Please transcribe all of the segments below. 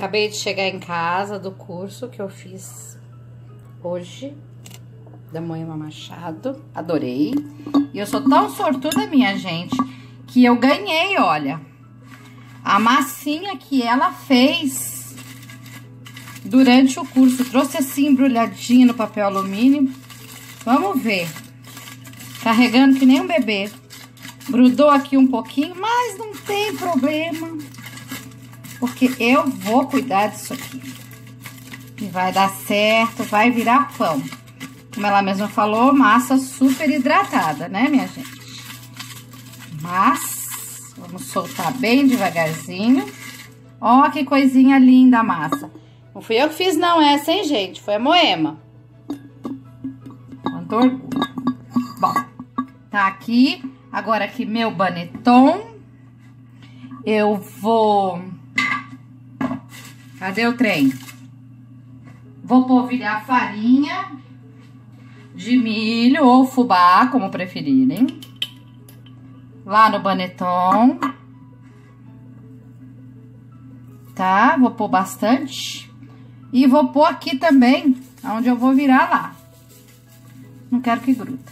acabei de chegar em casa do curso que eu fiz hoje, da Moema Machado. Adorei. E eu sou tão sortuda, minha gente, que eu ganhei, olha, a massinha que ela fez durante o curso. Trouxe assim, embrulhadinha no papel alumínio. Vamos ver. Carregando que nem um bebê. Grudou aqui um pouquinho, mas não tem problema. Porque eu vou cuidar disso aqui. E vai dar certo, vai virar pão. Como ela mesma falou, massa super hidratada, né, minha gente? Mas, vamos soltar bem devagarzinho. Ó, que coisinha linda a massa. Não fui eu que fiz, não, essa, hein, gente? Foi a Moema. Quanto orgulho. Bom, tá aqui. Agora aqui meu baneton. Eu vou... Cadê o trem? Vou polvilhar farinha de milho ou fubá, como preferirem. Lá no baneton. Tá? Vou pôr bastante. E vou pôr aqui também, onde eu vou virar lá. Não quero que gruda.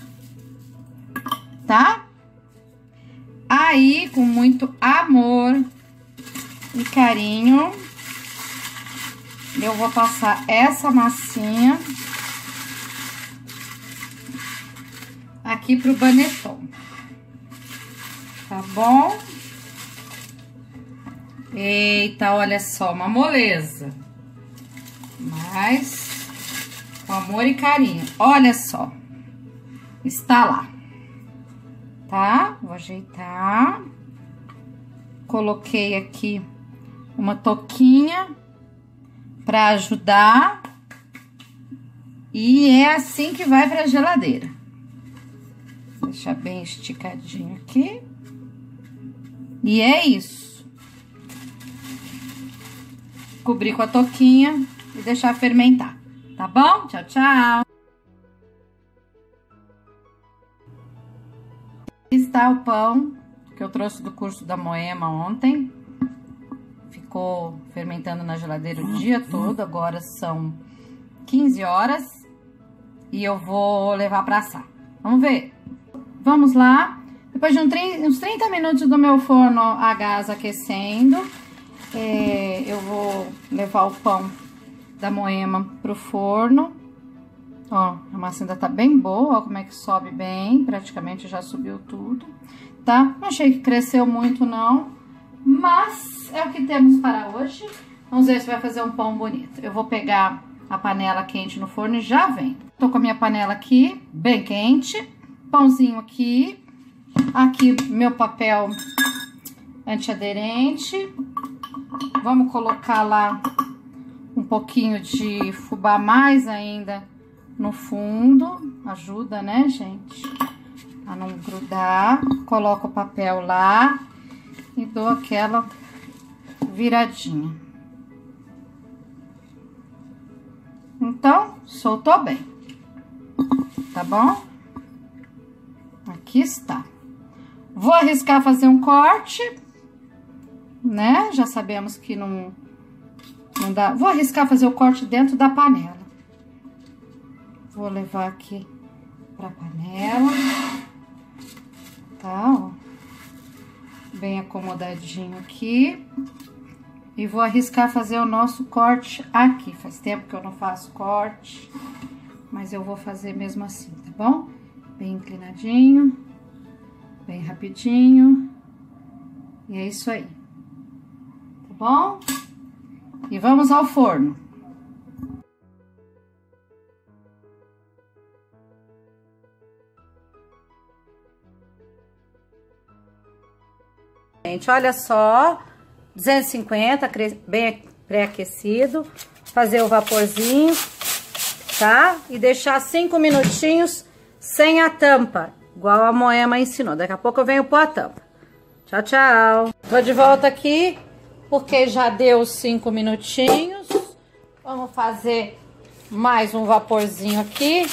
Tá? Aí, com muito amor e carinho, eu vou passar essa massinha aqui pro baneton. Tá bom? Eita, olha só, uma moleza. Mas com amor e carinho. Olha só. Está lá. Tá? Vou ajeitar. Coloquei aqui uma touquinha para ajudar. E é assim que vai para a geladeira. Deixar bem esticadinho aqui. E é isso. Cobrir com a touquinha e deixar fermentar. Tá bom? Tchau, tchau. Aqui está o pão que eu trouxe do curso da Moema ontem. Ficou fermentando na geladeira o dia todo. Agora são 15 horas. E eu vou levar para assar. Vamos ver. Vamos lá. Depois de uns 30 minutos do meu forno a gás aquecendo, eu vou levar o pão da Moema pro forno. Ó, a massa ainda tá bem boa, ó como é que sobe bem, praticamente já subiu tudo, tá? Não achei que cresceu muito não, mas é o que temos para hoje. Vamos ver se vai fazer um pão bonito. Eu vou pegar a panela quente no forno e já vem. Tô com a minha panela aqui, bem quente, pãozinho aqui. Aqui meu papel antiaderente. Vamos colocar lá um pouquinho de fubá mais ainda no fundo. Ajuda, né, gente? A não grudar. Coloco o papel lá e dou aquela viradinha. Então, soltou bem. Tá bom? Aqui está. Vou arriscar fazer um corte, né? Já sabemos que não dá. Vou arriscar fazer o corte dentro da panela. Vou levar aqui pra panela. Tá, ó. Bem acomodadinho aqui. E vou arriscar fazer o nosso corte aqui. Faz tempo que eu não faço corte, mas eu vou fazer mesmo assim, tá bom? Bem inclinadinho. Bem rapidinho. E é isso aí. Tá bom? E vamos ao forno. Gente, olha só. 250, bem pré-aquecido. Fazer o vaporzinho, tá? E deixar 5 minutinhos sem a tampa. Igual a Moema ensinou. Daqui a pouco eu venho pôr a tampa. Tchau, tchau. Tô de volta aqui, porque já deu 5 minutinhos. Vamos fazer mais um vaporzinho aqui.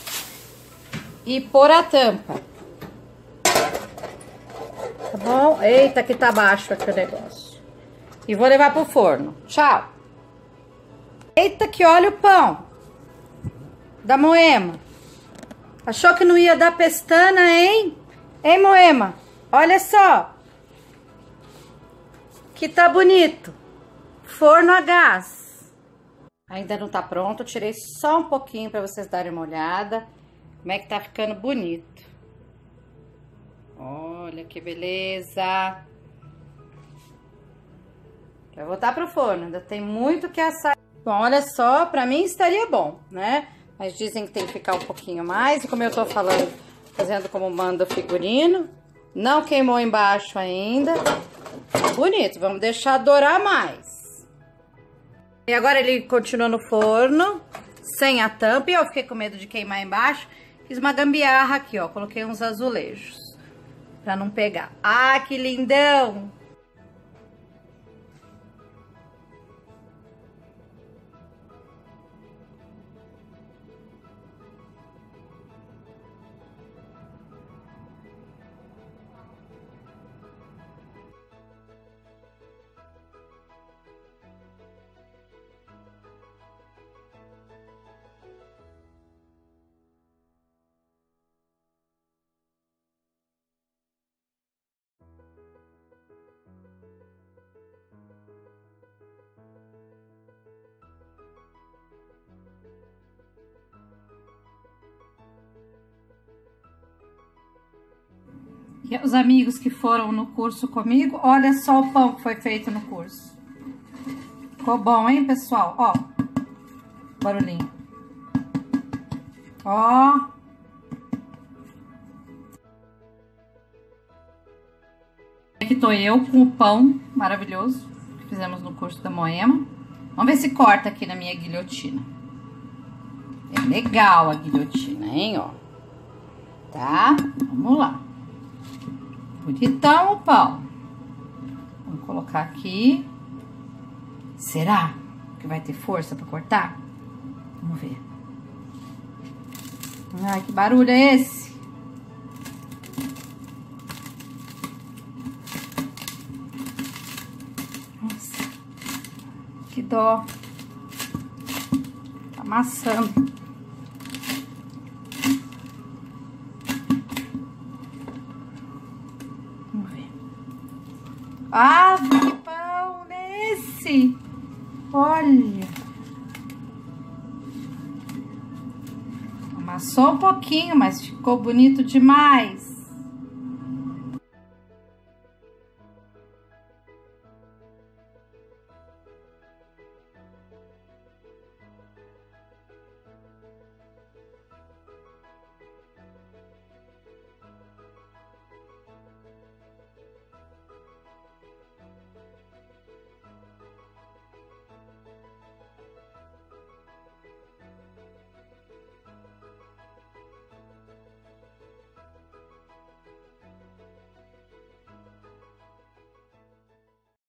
E pôr a tampa. Tá bom? Eita, que tá baixo aqui o negócio. E vou levar pro forno. Tchau. Eita, que olha o pão da Moema. Achou que não ia dar pestana, hein? Hein, Moema? Olha só. Que tá bonito. Forno a gás. Ainda não tá pronto. Tirei só um pouquinho pra vocês darem uma olhada. Como é que tá ficando bonito. Olha que beleza. Vai voltar pro forno. Ainda tem muito que assar. Bom, olha só. Pra mim estaria bom, né? Mas dizem que tem que ficar um pouquinho mais. E como eu tô falando, fazendo como manda o figurino. Não queimou embaixo ainda. Bonito. Vamos deixar dourar mais. E agora ele continua no forno, sem a tampa. E eu fiquei com medo de queimar embaixo. Fiz uma gambiarra aqui, ó. Coloquei uns azulejos. Pra não pegar. Ah, que lindão! E os amigos que foram no curso comigo, olha só o pão que foi feito no curso. Ficou bom, hein, pessoal? Ó, barulhinho. Ó. Aqui tô eu com o pão maravilhoso que fizemos no curso da Moema. Vamos ver se corta aqui na minha guilhotina. É legal a guilhotina, hein, ó. Tá? Vamos lá. Bonitão o pão. Vamos colocar aqui. Será que vai ter força pra cortar? Vamos ver. Ai, que barulho é esse? Nossa, que dó. Tá amassando. Ah, que pão nesse! Olha! Amassou um pouquinho, mas ficou bonito demais.